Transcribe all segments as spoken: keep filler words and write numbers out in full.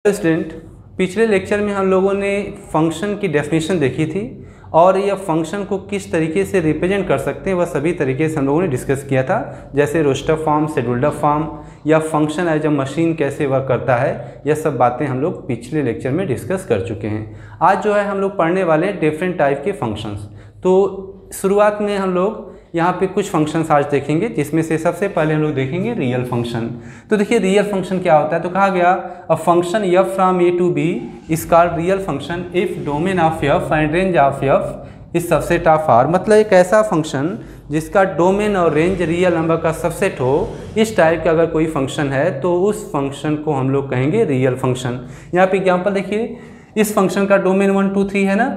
Student, पिछले lecture में हम लोगों ने फंक्शन की डेफिनेशन देखी थी और यह फंक्शन को किस तरीके से रिप्रेजेंट कर सकते हैं वह सभी तरीके से हम लोगों ने डिस्कस किया था, जैसे रोस्टर फॉर्म, शेड्यूल्ड फॉर्म या फंक्शन एज अ मशीन कैसे वर्क करता है। यह सब बातें हम लोग पिछले लेक्चर में डिस्कस कर चुके हैं। आज जो है हम लोग पढ़ने वाले डिफरेंट टाइप के फंक्शंस। तो शुरुआत में हम लोग यहाँ पे कुछ फंक्शंस आज देखेंगे, जिसमें से सबसे पहले हम लोग देखेंगे रियल फंक्शन। तो देखिए रियल फंक्शन क्या होता है। तो कहा गया a function f from A to B is called real function if domain of f and range of f is subset of R. मतलब एक ऐसा फंक्शन जिसका डोमेन और रेंज रियल नंबर का सबसेट हो, इस टाइप का अगर कोई फंक्शन है तो उस फंक्शन को हम लोग कहेंगे रियल फंक्शन। यहाँ पे एग्जाम्पल देखिए, इस फंक्शन का डोमेन वन टू थ्री है ना,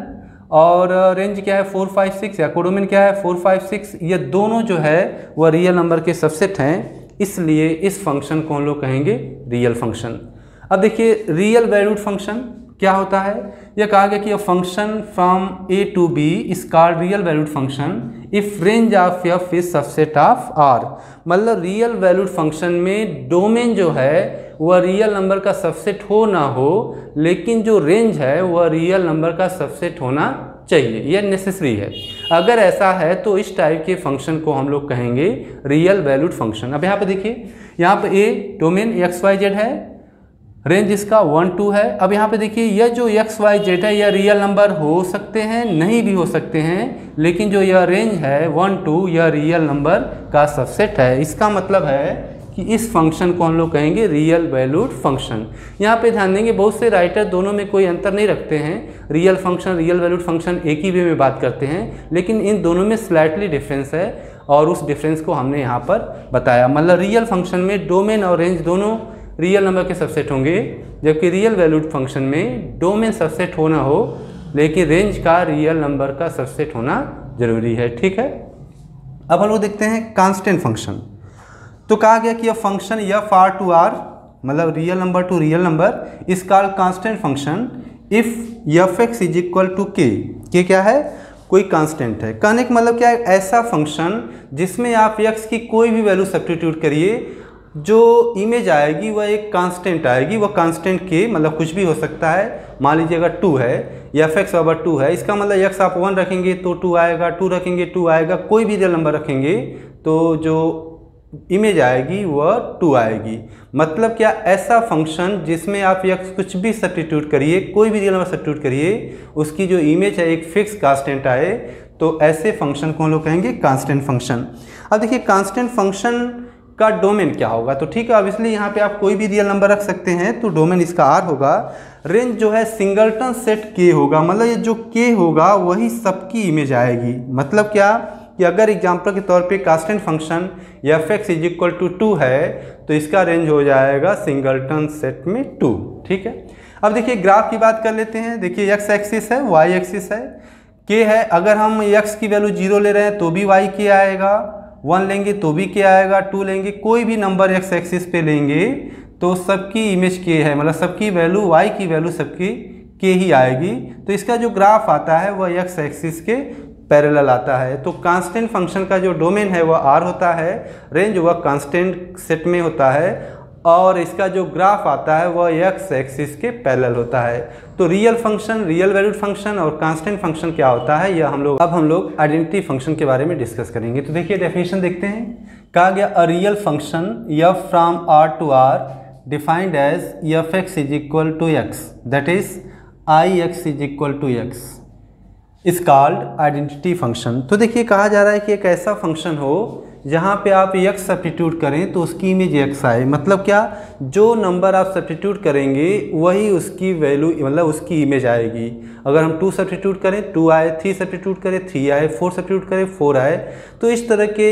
और रेंज क्या है फोर फाइव सिक्स, या कोडोमेन क्या है फोर फाइव सिक्स। ये दोनों जो है वह रियल नंबर के सबसेट हैं, इसलिए इस फंक्शन को हम लोग कहेंगे रियल फंक्शन। अब देखिए रियल वैल्यूड फंक्शन क्या होता है। यह कहा गया कि a function from A to B is called real valued function if range of f is subset of R. मतलब रियल वैल्यूड फंक्शन में डोमेन जो है वह रियल नंबर का सबसेट हो ना हो, लेकिन जो रेंज है वह रियल नंबर का सबसेट होना चाहिए, यह नेसेसरी है। अगर ऐसा है तो इस टाइप के फंक्शन को हम लोग कहेंगे रियल वैल्यूड फंक्शन। अब यहाँ पे देखिए, यहाँ पे A domain X Y Z है, रेंज इसका वन टू है। अब यहाँ पे देखिए यह जो एक्स वाई जेड है यह रियल नंबर हो सकते हैं, नहीं भी हो सकते हैं, लेकिन जो यह रेंज है वन टू यह रियल नंबर का सबसेट है। इसका मतलब है कि इस फंक्शन को हम लोग कहेंगे रियल वैल्यूड फंक्शन। यहाँ पे ध्यान देंगे बहुत से राइटर दोनों में कोई अंतर नहीं रखते हैं, real function real valued function एक ही वे में बात करते हैं, लेकिन इन दोनों में स्लाइटली डिफरेंस है और उस डिफरेंस को हमने यहाँ पर बताया। मतलब रियल फंक्शन में डोमेन और रेंज दोनों रियल नंबर के सबसेट होंगे, जबकि रियल वैल्यूड फंक्शन में डोमेन सबसेट होना हो लेकिन रेंज का रियल नंबर का सबसेट होना जरूरी है। ठीक है, अब हम लोग देखते हैं कांस्टेंट फंक्शन। तो कहा गया कि यह function f R to R, मतलब real number to real number, is called constant function if f x is equal to k. K क्या है? कोई कांस्टेंट है। कहने का मतलब क्या है? ऐसा फंक्शन जिसमें आप एक्स की कोई भी वैल्यू सब्स्टिट्यूट करिए, जो इमेज आएगी वह एक कांस्टेंट आएगी। वह कांस्टेंट के मतलब कुछ भी हो सकता है। मान लीजिए अगर टू है, एफ एक्स बराबर टू है, इसका मतलब एक्स आप वन रखेंगे तो टू आएगा, टू रखेंगे टू आएगा, कोई भी रियल नंबर रखेंगे तो जो इमेज आएगी वह टू आएगी। मतलब क्या? ऐसा फंक्शन जिसमें आप एक्स कुछ भी सब्स्टिट्यूट करिए, कोई भी रियल नंबर सब्स्टिट्यूट करिए, उसकी जो इमेज है एक फिक्स कांस्टेंट आए, तो ऐसे फंक्शन को हम लोग कहेंगे कांस्टेंट फंक्शन। अब देखिए कांस्टेंट फंक्शन का डोमेन क्या होगा। तो ठीक है, अब इसलिए यहाँ पे आप कोई भी रियल नंबर रख सकते हैं, तो डोमेन इसका आर होगा। रेंज जो है सिंगलटन सेट के होगा, मतलब ये जो के होगा वही सबकी इमेज आएगी। मतलब क्या कि अगर एग्जांपल के तौर पे constant function f x is equal to two है तो इसका रेंज हो जाएगा सिंगलटन सेट में टू। ठीक है, अब देखिए ग्राफ की बात कर लेते हैं। देखिए एक्स एक्सिस है, वाई एक्सिस है, के है। अगर हम एक्स की वैल्यू जीरो ले रहे हैं तो भी वाई के आएगा, वन लेंगे तो भी के आएगा, टू लेंगे, कोई भी नंबर एक्स एक्सिस पे लेंगे तो सबकी इमेज के है, मतलब सबकी वैल्यू वाई की वैल्यू सबकी के ही आएगी। तो इसका जो ग्राफ आता है वह एक्स एक्सिस के पैरेलल आता है। तो कांस्टेंट फंक्शन का जो डोमेन है वह आर होता है, रेंज वह कांस्टेंट सेट में होता है, और इसका जो ग्राफ आता है वह एक्स एक्सिस के पैरेलल होता है। तो real function, real valued function और कांस्टेंट फंक्शन क्या होता है, यह हम लोग अब हम लोग आइडेंटिटी फंक्शन के बारे में डिस्कस करेंगे। तो देखिए डेफिनेशन देखते हैं। कहा गया a real function f from R to R defined as f x is equal to x, that is I x is equal to x is called identity function. तो देखिए कहा जा रहा है कि एक ऐसा फंक्शन हो जहाँ पे आप एक्स सब्स्टिट्यूट करें तो उसकी इमेज एक्स आए। मतलब क्या? जो नंबर आप सब्स्टिट्यूट करेंगे वही उसकी वैल्यू, मतलब उसकी इमेज आएगी। अगर हम टू सब्स्टिट्यूट करें टू आए, थ्री सब्स्टिट्यूट करें थ्री आए, फोर सब्स्टिट्यूट करें फोर आए। तो इस तरह के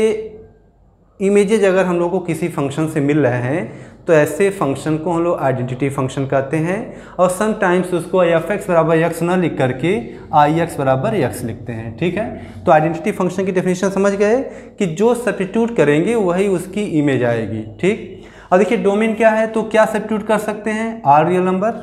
इमेजेज अगर हम लोग को किसी फंक्शन से मिल रहे हैं तो ऐसे फंक्शन को हम लोग आइडेंटिटी फंक्शन कहते हैं। और समटाइम्स उसको एफ एक्स बराबर एक्स न लिख करके आई एक्स बराबर एक्स लिखते हैं। ठीक है, तो आइडेंटिटी फंक्शन की डेफिनेशन समझ गए कि जो सब्स्टिट्यूट करेंगे वही उसकी इमेज आएगी। ठीक, और देखिए डोमेन क्या है, तो क्या सब्स्टिट्यूट कर सकते हैं? आर रियल नंबर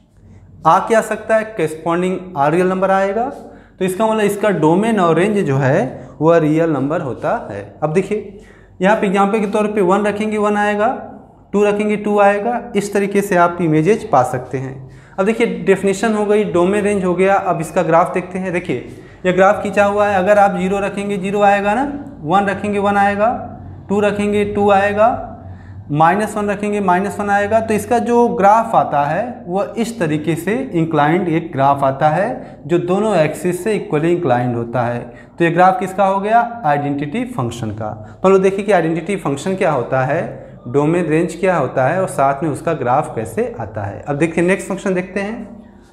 आ क्या आ सकता है, करेस्पॉन्डिंग आर रियल नंबर आएगा। तो इसका मतलब इसका डोमेन और रेंज जो है वह रियल नंबर होता है। अब देखिए यहाँ पे एग्जाम्पल के तौर पे वन रखेंगे वन आएगा, टू रखेंगे टू आएगा। इस तरीके से आप इमेजेज पा सकते हैं। अब देखिए डेफिनेशन हो गई, डोमेन रेंज हो गया। अब इसका ग्राफ देखते हैं। देखिए ये ग्राफ खींचा हुआ है। अगर आप जीरो रखेंगे जीरो आएगा ना, वन रखेंगे वन आएगा, टू रखेंगे टू आएगा, माइनस वन रखेंगे माइनस वन आएगा। तो इसका जो ग्राफ आता है वह इस तरीके से इंक्लाइंड एक ग्राफ आता है जो दोनों एक्सिस से इक्वली इंक्लाइंड होता है। तो ये ग्राफ किसका हो गया? आइडेंटिटी फंक्शन का। तो लोग देखिए कि आइडेंटिटी फंक्शन क्या होता है, डोमेन रेंज क्या होता है और साथ में उसका ग्राफ कैसे आता है। अब देखिए नेक्स्ट फंक्शन देखते हैं,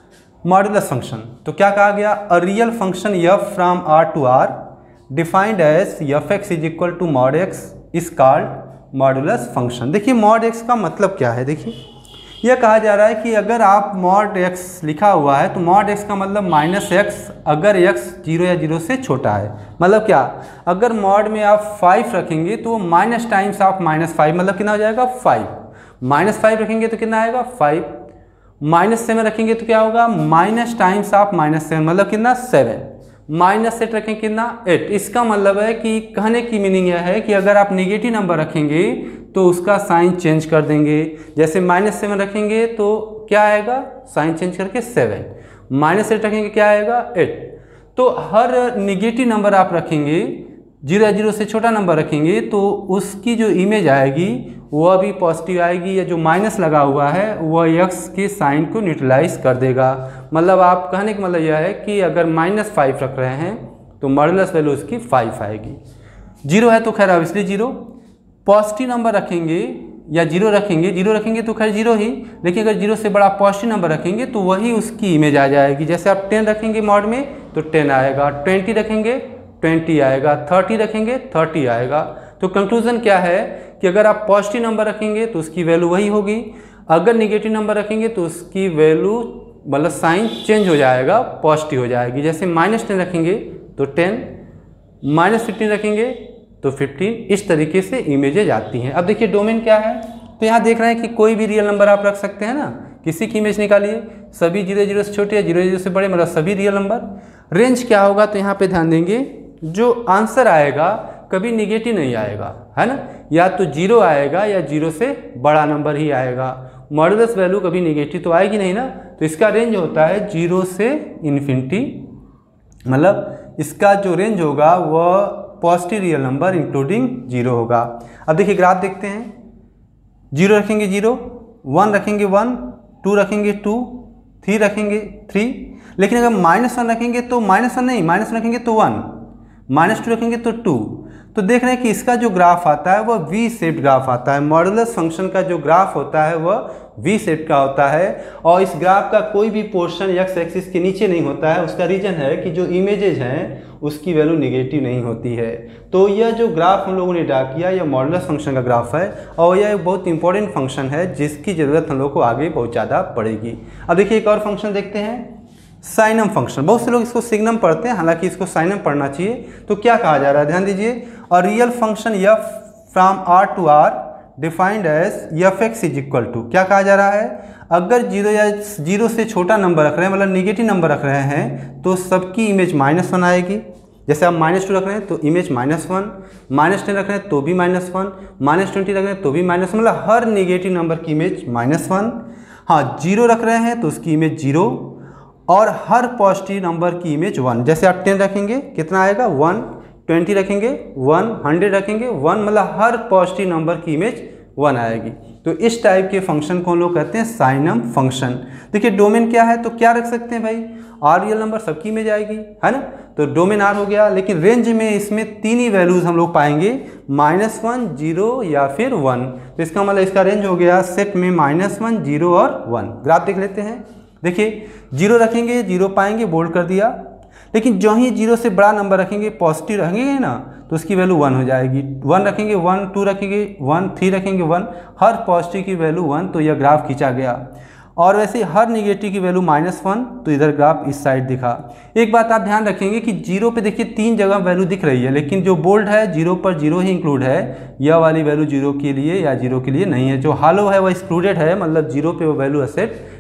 मॉडुलस फंक्शन। तो क्या कहा गया? A real function f from R to R defined as f x is equal to mod x is called modulus function. देखिए मॉड एक्स का मतलब क्या है? देखिए यह कहा जा रहा है कि अगर आप मॉड एक्स लिखा हुआ है तो मॉड एक्स का मतलब माइनस एक्स अगर एक्स जीरो या जीरो से छोटा है। मतलब क्या? अगर मॉड में आप फाइव रखेंगे तो minus times of minus five, मतलब कितना हो जाएगा? फाइव। माइनस फाइव रखेंगे तो कितना आएगा? फाइव। माइनस सेवन रखेंगे तो क्या होगा? Minus times of minus seven, मतलब कितना? सेवन। माइनस एट रखेंगे कितना? एट। इसका मतलब है कि कहने की मीनिंग यह है कि अगर आप नेगेटिव नंबर रखेंगे तो उसका साइन चेंज कर देंगे। जैसे माइनस सेवन रखेंगे तो क्या आएगा? साइन चेंज करके सेवन। माइनस एट रखेंगे क्या आएगा? एट। तो हर नेगेटिव नंबर आप रखेंगे, जीरो या जीरो से छोटा नंबर रखेंगे तो उसकी जो इमेज आएगी वह भी पॉजिटिव आएगी, या जो माइनस लगा हुआ है वह एक्स के साइन को न्यूट्रलाइज कर देगा। मतलब आप कहने का मतलब यह है कि अगर माइनस फाइव रख रहे हैं तो मॉडुलस वैल्यू उसकी फाइव आएगी। जीरो है तो खैर ऑब्वियसली जीरो। पॉजिटिव नंबर रखेंगे या जीरो रखेंगे, जीरो रखेंगे तो खैर जीरो ही, लेकिन अगर जीरो से बड़ा पॉजिटिव नंबर रखेंगे तो वही उसकी इमेज आ जाएगी। जैसे आप टेन रखेंगे मॉड में तो टेन आएगा, ट्वेंटी रखेंगे ट्वेंटी आएगा, थर्टी रखेंगे थर्टी आएगा। तो कंक्लूजन क्या है कि अगर आप पॉजिटिव नंबर रखेंगे तो उसकी वैल्यू वही होगी, अगर निगेटिव नंबर रखेंगे तो उसकी वैल्यू मतलब साइन चेंज हो जाएगा, पॉजिटिव हो जाएगी। जैसे माइनस टेन रखेंगे तो टेन, माइनस फिफ्टीन रखेंगे तो फिफ्टीन। इस तरीके से इमेजेज आती हैं। अब देखिए डोमेन क्या है, तो यहाँ देख रहे हैं कि कोई भी रियल नंबर आप रख सकते हैं ना, किसी की इमेज निकालिए, सभी जीरो जीरो से छोटे या जीरो जीरो से बड़े, मतलब सभी रियल नंबर। रेंज क्या होगा? तो यहाँ पे ध्यान देंगे, जो आंसर आएगा कभी निगेटिव नहीं आएगा, है ना, या तो जीरो आएगा या जीरो से बड़ा नंबर ही आएगा। मॉडुलस वैल्यू कभी निगेटिव तो आएगी नहीं ना। तो इसका रेंज होता है जीरो से इन्फिनिटी, मतलब इसका जो रेंज होगा वह positive real number including zero होगा। अब देखिए ग्राफ देखते हैं, जीरो रखेंगे जीरो, वन रखेंगे वन, टू रखेंगे टू, थ्री रखेंगे थ्री। लेकिन अगर माइनस वन रखेंगे तो माइनस वन नहीं, माइनस वन रखेंगे तो वन, माइनस टू रखेंगे तो टू। तो देख रहे हैं कि इसका जो ग्राफ आता है वह वी शेप्ड ग्राफ आता है। मॉडुलस फंक्शन का जो ग्राफ होता है वह वी शेप्ड का होता है, और इस ग्राफ का कोई भी पोर्शन एक्स एक्सिस के नीचे नहीं होता है। उसका रीजन है कि जो इमेजेज हैं उसकी वैल्यू निगेटिव नहीं होती है। तो यह जो ग्राफ हम लोगों ने ड्रा किया यह मॉडुलस फंक्शन का ग्राफ है, और यह एक बहुत इंपॉर्टेंट फंक्शन है जिसकी ज़रूरत हम लोग को आगे बहुत ज़्यादा पड़ेगी। अब देखिए एक और फंक्शन देखते हैं, साइनम फंक्शन। बहुत से लोग इसको सिग्नम पढ़ते हैं, हालांकि इसको साइनम पढ़ना चाहिए। तो क्या कहा जा रहा है, ध्यान दीजिए, और real function f from R to R defined as f x is equal to, क्या कहा जा रहा है, अगर जीरो या जीरो से छोटा नंबर रख रहे हैं, मतलब निगेटिव नंबर रख रहे हैं, तो सबकी इमेज माइनस वन आएगी। जैसे आप माइनस टू रख रहे हैं तो image minus one, minus ten रख रहे हैं तो भी माइनस वन, माइनस ट्वेंटी रख रहे हैं तो भी माइनस वन, मतलब हर निगेटिव नंबर की इमेज माइनस वन। हाँ, जीरो रख रहे हैं तो उसकी इमेज जीरो, और हर पॉजिटिव नंबर की इमेज वन। जैसे आप टेन रखेंगे कितना आएगा? वन, ट्वेंटी रखेंगे वन, हंड्रेड रखेंगे वन, मतलब हर पॉजिटिव नंबर की इमेज वन आएगी। तो इस टाइप के फंक्शन को हम लोग कहते हैं साइनम फंक्शन। देखिए डोमेन क्या है, तो क्या रख सकते हैं भाई, आर रियल नंबर सबकी इमेज आएगी, है ना, तो डोमेन आर हो गया। लेकिन रेंज में इसमें तीन ही वैल्यूज हम लोग पाएंगे, माइनस वन, जीरो या फिर वन। तो इसका मतलब इसका रेंज हो गया सेट में माइनस वन, जीरो और वन। ग्राफ देख लेते हैं। देखिए जीरो रखेंगे जीरो पाएंगे, बोल्ड कर दिया, लेकिन जो ही जीरो से बड़ा नंबर रखेंगे, पॉजिटिव रखेंगे ना, तो उसकी वैल्यू वन हो जाएगी। वन रखेंगे वन, टू रखेंगे वन, थ्री रखेंगे वन, हर पॉजिटिव की वैल्यू वन, तो यह ग्राफ खींचा गया। और वैसे हर निगेटिव की वैल्यू माइनस वन, तो इधर ग्राफ इस साइड दिखा। एक बात आप ध्यान रखेंगे कि जीरो पे देखिए तीन जगह वैल्यू दिख रही है, लेकिन जो बोल्ड है जीरो पर जीरो ही इंक्लूड है, यह वाली वैल्यू जीरो के लिए या जीरो के लिए नहीं है। जो हालो है वह एक्सक्लूडेड है, मतलब जीरो पे वो वैल्यू असेट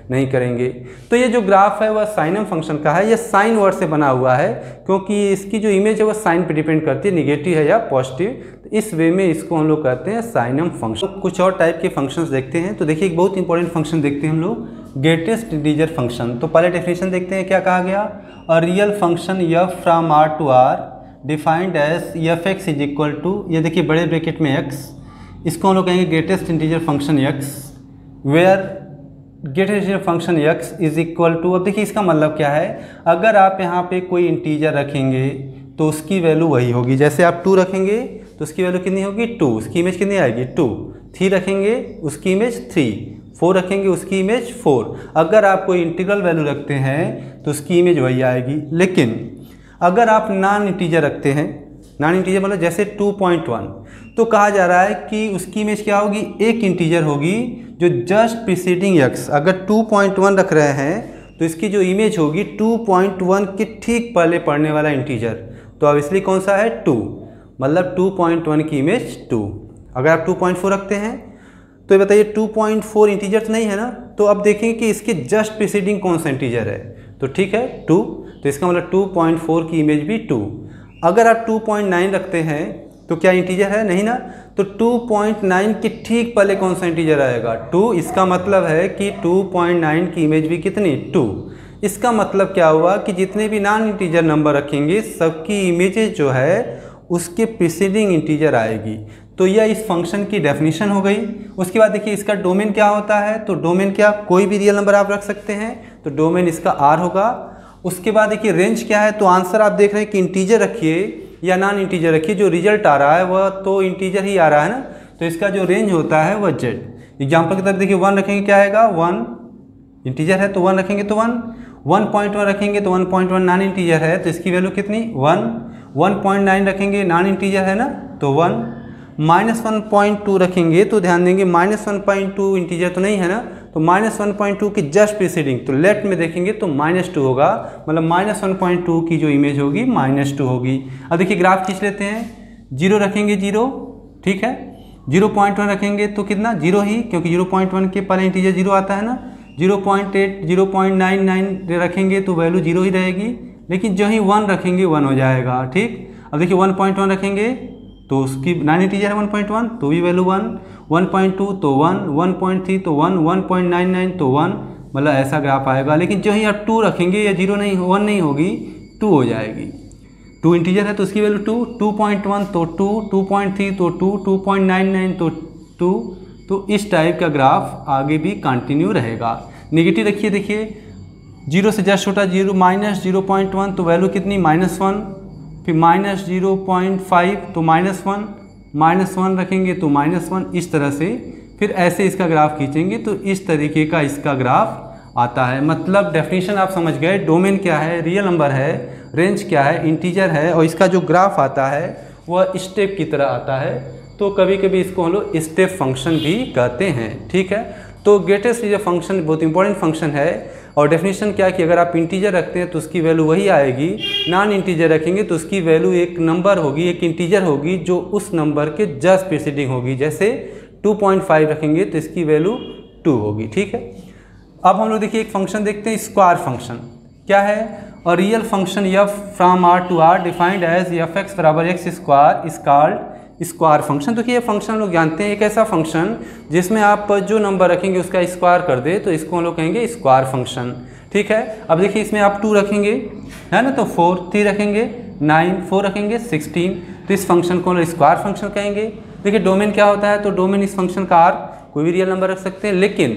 नहीं करेंगे। तो ये जो ग्राफ है वह साइनम फंक्शन का है, यह साइन वर्ड से बना हुआ है क्योंकि इसकी जो इमेज है वह साइन पे डिपेंड करती है, निगेटिव है या पॉजिटिव। तो इस वे में इसको हम लोग कहते हैं साइनम फंक्शन। कुछ और टाइप के फंक्शंस देखते हैं। तो देखिए एक बहुत इंपॉर्टेंट फंक्शन देखते हैं हम लोग, ग्रेटेस्ट इंटीजर फंक्शन। तो पहले डेफिनेशन देखते हैं क्या कहा गया, a real function f from R to R defined as f x is equal to, ये देखिए बड़े ब्रैकेट में एक्स, इसको हम लोग कहेंगे greatest integer function x, where greatest integer function x is equal to. अब देखिए इसका मतलब क्या है, अगर आप यहाँ पे कोई इंटीजर रखेंगे तो उसकी वैल्यू वही होगी। जैसे आप टू रखेंगे तो उसकी वैल्यू कितनी होगी, टू, उसकी इमेज कितनी आएगी, टू। थ्री रखेंगे उसकी इमेज थ्री, फोर रखेंगे उसकी इमेज फोर। अगर आप कोई इंटीग्रल वैल्यू रखते हैं तो उसकी इमेज वही आएगी। लेकिन अगर आप नॉन इंटीजर रखते हैं, नॉन इंटीजर मतलब जैसे टू पॉइंट वन, तो कहा जा रहा है कि उसकी इमेज क्या होगी, एक इंटीजर होगी जो जस्ट प्रीसीडिंग एक्स। अगर टू पॉइंट वन रख रहे हैं तो इसकी जो इमेज होगी टू पॉइंट वन के ठीक पहले पढ़ने वाला इंटीजर। तो अब इसलिए कौन सा है, टू, मतलब टू पॉइंट वन की इमेज टू। अगर आप टू पॉइंट फोर रखते हैं तो ये बताइए टू पॉइंट फोर इंटीजर तो नहीं है ना। तो अब देखेंगे कि इसके जस्ट प्रीसीडिंग कौन सा इंटीजर है, तो ठीक है टू, तो इसका मतलब टू पॉइंट फोर की इमेज भी टू। अगर आप टू पॉइंट नाइन रखते हैं तो क्या इंटीजर है, नहीं ना। तो टू पॉइंट नाइन के ठीक पहले कौन सा इंटीजर आएगा, टू। इसका मतलब है कि टू पॉइंट नाइन की इमेज भी कितनी, टू। इसका मतलब क्या हुआ कि जितने भी नॉन इंटीजर नंबर रखेंगे सबकी इमेजेस जो है उसके प्रीसीडिंग इंटीजर आएगी। तो यह इस फंक्शन की डेफिनेशन हो गई। उसके बाद देखिए इसका डोमेन क्या होता है, तो डोमेन क्या, कोई भी रियल नंबर आप रख सकते हैं, तो डोमेन इसका आर होगा। उसके बाद देखिए रेंज क्या है, तो आंसर आप देख रहे हैं कि इंटीजर रखिए या नॉन इंटीजर रखिए, जो रिजल्ट आ रहा है वह तो इंटीजर ही आ रहा है ना। तो इसका जो रेंज होता है वह जेड। एग्जाम्पल की तरफ देखिए वन रखेंगे क्या आएगा, वन इंटीजर है तो वन रखेंगे तो वन, वन पॉइंट वन रखेंगे तो one point one non integer है तो इसकी वैल्यू कितनी, वन। वन पॉइंट नाइन रखेंगे नॉन इंटीजर है ना तो one. Minus one point two रखेंगे तो ध्यान देंगे minus one point two integer तो नहीं है ना, तो माइनस वन पॉइंट टू की जस्ट प्रीसीडिंग, तो लेफ्ट में देखेंगे तो माइनस टू होगा, मतलब माइनस वन पॉइंट टू की जो इमेज होगी माइनस टू होगी। अब देखिए ग्राफ खींच लेते हैं, जीरो रखेंगे जीरो, ठीक है, जीरो पॉइंट वन रखेंगे तो कितना, जीरो ही, क्योंकि जीरो पॉइंट वन के पहले इंटीजर जीरो आता है ना। Zero point eight, zero point nine nine रखेंगे तो वैल्यू जीरो ही रहेगी, लेकिन जो ही वन रखेंगे वन हो जाएगा, ठीक। अब देखिए वन पॉइंट वन रखेंगे तो उसकी नाइन इंटीजर है वन पॉइंट वन तो भी value one, one point two तो वन, वन पॉइंट थ्री तो one, one point nine nine तो वन, मतलब ऐसा ग्राफ आएगा। लेकिन जो ही आप टू रखेंगे या जीरो नहीं, वन नहीं होगी, टू हो जाएगी। टू इंटीजर है तो उसकी value two, two point one तो टू, टू पॉइंट थ्री तो two, two point nine nine तो टू। तो इस टाइप का ग्राफ आगे भी कंटिन्यू रहेगा। नेगेटिव रखिए, देखिए जीरो से जस्ट छोटा zero, minus zero point one तो वैल्यू कितनी, माइनस वन, फिर माइनस जीरो पॉइंट फाइव तो माइनस वन, माइनस वन रखेंगे तो माइनस वन, इस तरह से फिर ऐसे इसका ग्राफ खींचेंगे तो इस तरीके का इसका ग्राफ आता है। मतलब डेफिनेशन आप समझ गए, डोमेन क्या है, रियल नंबर है, रेंज क्या है, इंटीजर है, और इसका जो ग्राफ आता है वह स्टेप की तरह आता है। तो कभी कभी इसको हम लोग स्टेप फंक्शन भी कहते हैं, ठीक है। तो ग्रेटेस्ट इंटीजर फंक्शन बहुत इंपॉर्टेंट फंक्शन है। और डेफिनेशन क्या कि अगर आप इंटीजर रखते हैं तो उसकी वैल्यू वही आएगी, नॉन इंटीजर रखेंगे तो उसकी वैल्यू एक नंबर होगी, एक इंटीजर होगी जो उस नंबर के जस्ट प्रीसीडिंग होगी। जैसे टू पॉइंट फाइव रखेंगे तो इसकी वैल्यू टू होगी, ठीक है। अब हम लोग देखिए एक फंक्शन देखते हैं, स्क्वायर फंक्शन क्या है, और real function f from R to R defined as f x बराबर x square is called square function. तो ये फंक्शन लोग जानते हैं, एक ऐसा फंक्शन जिसमें आप जो नंबर रखेंगे उसका स्क्वायर कर दे तो इसको हम लोग कहेंगे स्क्वायर फंक्शन, ठीक है। अब देखिए इसमें आप टू रखेंगे है ना तो फोर, थ्री रखेंगे नाइन, फोर रखेंगे सिक्सटीन, तो इस फंक्शन को हम लोग स्क्वायर फंक्शन कहेंगे। देखिए डोमेन क्या होता है, तो डोमेन इस फंक्शन का आर, कोई भी रियल नंबर रख सकते हैं, लेकिन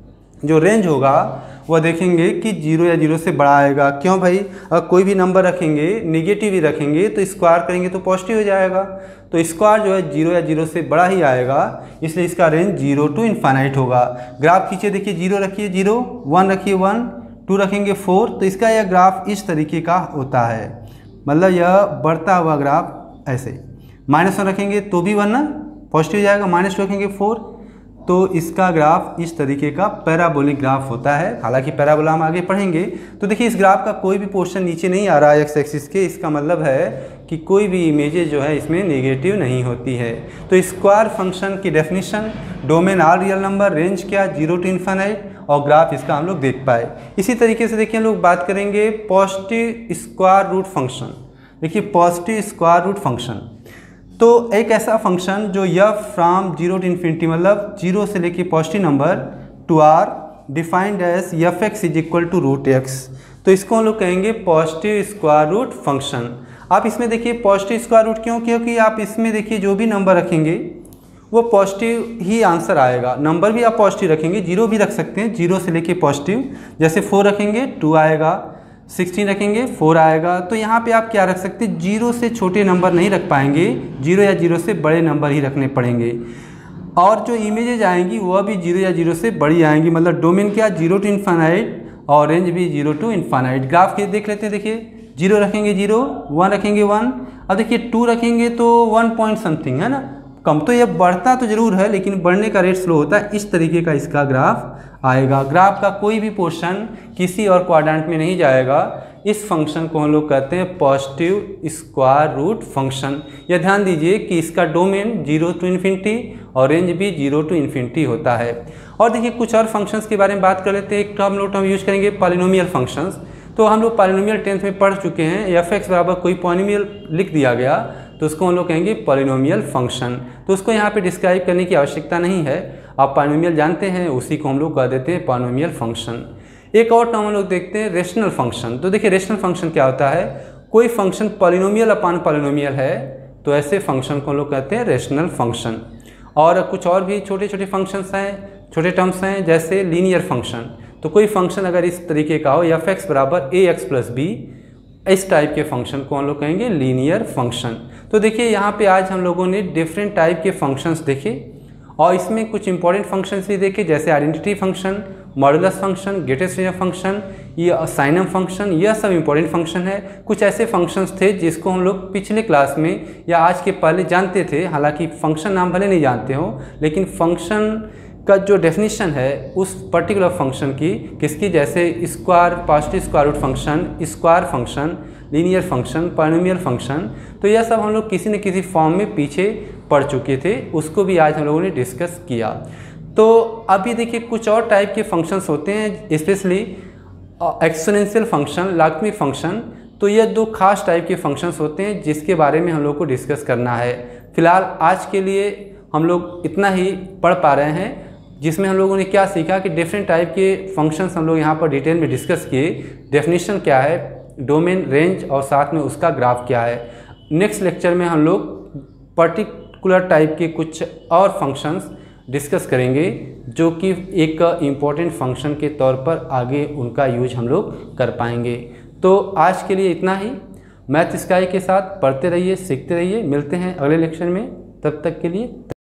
जो रेंज होगा वह देखेंगे कि जीरो या जीरो से बड़ा आएगा। क्यों भाई, अगर कोई भी नंबर रखेंगे निगेटिव ही रखेंगे तो स्क्वायर करेंगे तो पॉजिटिव हो जाएगा, तो स्क्वायर जो है जीरो या जीरो से बड़ा ही आएगा, इसलिए इसका रेंज जीरो टू इन्फाइनाइट होगा। ग्राफ खींचे, देखिए जीरो रखिए जीरो, वन रखिए वन, टू रखेंगे फोर, तो इसका यह ग्राफ इस तरीके का होता है, मतलब यह बढ़ता हुआ ग्राफ ऐसे। माइनस वन रखेंगे तो भी वन ना पॉजिटिव जाएगा, माइनस टू रखेंगे फोर, तो इसका ग्राफ इस तरीके का पैराबोलिक ग्राफ होता है। हालांकि पैराबोला हम आगे पढ़ेंगे। तो देखिए इस ग्राफ का कोई भी पोर्शन नीचे नहीं आ रहा है एक्स एक्सिस के, इसका मतलब है कि कोई भी इमेजेस जो है इसमें नेगेटिव नहीं होती है। तो स्क्वायर फंक्शन की definition, domain R real number, range क्या जीरो टू इन्फाइनाइट, और ग्राफ इसका हम लोग देख पाए। इसी तरीके से देखिए हम लोग बात करेंगे पॉजिटिव स्क्वायर रूट फंक्शन। देखिए पॉजिटिव स्क्वायर रूट फंक्शन तो एक ऐसा फंक्शन जो f from zero to infinity मतलब जीरो से लेके positive number to R defined as f x is equal to root x, तो इसको हम लोग कहेंगे पॉजिटिव स्क्वायर रूट फंक्शन। आप इसमें देखिए पॉजिटिव स्क्वायर रूट क्यों, क्योंकि आप इसमें देखिए जो भी नंबर रखेंगे वो पॉजिटिव ही आंसर आएगा। नंबर भी आप पॉजिटिव रखेंगे, जीरो भी रख सकते हैं, जीरो से लेके पॉजिटिव, जैसे फोर रखेंगे टू आएगा, सिक्सटीन रखेंगे फोर आएगा। तो यहाँ पे आप क्या रख सकते हैं, जीरो से छोटे नंबर नहीं रख पाएंगे, जीरो या जीरो से बड़े नंबर ही रखने पड़ेंगे। और जो इमेजेज आएंगी वह भी जीरो या जीरो से बड़ी आएंगी, मतलब डोमेन क्या जीरो टू इन्फानाइट और रेंज भी जीरो टू इन्फानाइट। ग्राफ के देख लेते हैं, देखिए जीरो रखेंगे जीरो, वन रखेंगे वन, अब देखिए टू रखेंगे तो वन पॉइंट समथिंग है ना, कम तो ये बढ़ता तो जरूर है लेकिन बढ़ने का रेट स्लो होता है। इस तरीके का इसका ग्राफ आएगा। ग्राफ का कोई भी पोर्शन किसी और क्वाड्रेंट में नहीं जाएगा। इस फंक्शन को हम लोग कहते हैं पॉजिटिव स्क्वायर रूट फंक्शन। यह ध्यान दीजिए कि इसका डोमेन जीरो टू इन्फिनिटी और रेंज भी जीरो टू इन्फिनिटी होता है। और देखिए कुछ और फंक्शंस के बारे में बात कर लेते हैं। एक तो हम लोग हम यूज करेंगे पॉलिनोमियल फंक्शंस। तो हम लोग पॉलिनोमियल टेंथ में पढ़ चुके हैं। एफ एक्स बराबर कोई पॉलिनोमियल लिख दिया गया तो उसको हम लोग कहेंगे पॉलिनोमियल फंक्शन। तो उसको यहाँ पे डिस्क्राइब करने की आवश्यकता नहीं है, आप पॉलिनोमियल जानते हैं, उसी को हम लोग कह देते हैं पॉलिनोमियल फंक्शन। एक और टर्म हम लोग देखते हैं रेशनल फंक्शन। तो देखिए रेशनल फंक्शन क्या होता है, कोई फंक्शन पॉलिनोमियल अपान पॉलिनोमियल है तो ऐसे फंक्शन को हम लोग कहते हैं रेशनल फंक्शन। और कुछ और भी छोटे छोटे फंक्शंस हैं, छोटे टर्म्स हैं, जैसे लीनियर फंक्शन। तो कोई फंक्शन अगर इस तरीके का हो, एफ एक्स बराबर ए एक्स प्लस बी, इस टाइप के फंक्शन को हम लोग कहेंगे लीनियर फंक्शन। तो देखिए यहाँ पे आज हम लोगों ने डिफरेंट टाइप के फंक्शंस देखे और इसमें कुछ इंपॉर्टेंट फंक्शंस भी देखे, जैसे identity function, modulus function, greatest result function, ये साइनम फंक्शन, यह सब इंपॉर्टेंट फंक्शन है। कुछ ऐसे फंक्शंस थे जिसको हम लोग पिछले क्लास में या आज के पहले जानते थे, हालांकि फंक्शन नाम भले नहीं जानते हो लेकिन फंक्शन का जो डेफिनेशन है उस पर्टिकुलर फंक्शन की, किसकी, जैसे square, positive square root function, square function, linear function, polynomial function, तो यह सब हम लोग किसी न किसी फॉर्म में पीछे पढ़ चुके थे, उसको भी आज हम लोगों ने डिस्कस किया। तो अभी देखिए कुछ और टाइप के फंक्शंस होते हैं, specially exponential function, logarithmic function. तो ये दो खास टाइप के फंक्शंस होते हैं जिसके बारे में हम लोग को डिस्कस करना है। फिलहाल आज के लिए हम लोग इतना ही पढ़ पा रहे हैं, जिसमें हम लोगों ने क्या सीखा कि डिफरेंट टाइप के फंक्शंस हम लोग यहाँ पर डिटेल में डिस्कस किए, डेफिनेशन क्या है, डोमेन, रेंज और साथ में उसका ग्राफ क्या है। नेक्स्ट लेक्चर में हम लोग पर्टिकुलर टाइप के कुछ और फंक्शंस डिस्कस करेंगे जो कि एक इम्पॉर्टेंट फंक्शन के तौर पर आगे उनका यूज हम लोग कर पाएंगे। तो आज के लिए इतना ही। मैथ स्काई के साथ पढ़ते रहिए, सीखते रहिए। मिलते हैं अगले लेक्चर में, तब तक के लिए।